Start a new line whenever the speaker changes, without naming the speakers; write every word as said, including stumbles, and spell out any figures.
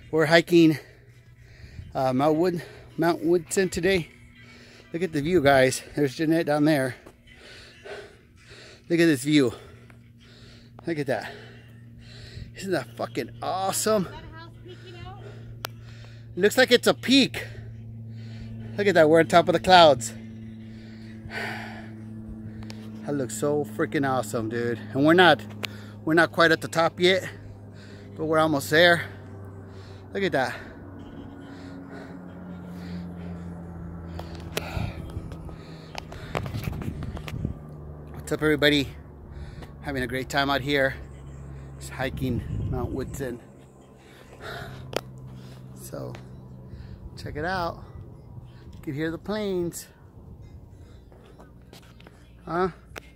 We're hiking uh, Mount Wood, Mount Woodson today. Look at the view, guys. There's Jeanette down there. Look at this view. Look at that. Isn't that fucking awesome?
Is that a house peeking out?
Looks like it's a peak. Look at that. We're on top of the clouds. That looks so freaking awesome, dude. And we're not, we're not quite at the top yet, but we're almost there. Look at that. What's up, everybody? Having a great time out here. Just hiking Mount Woodson. So, check it out. You can hear the planes. Huh?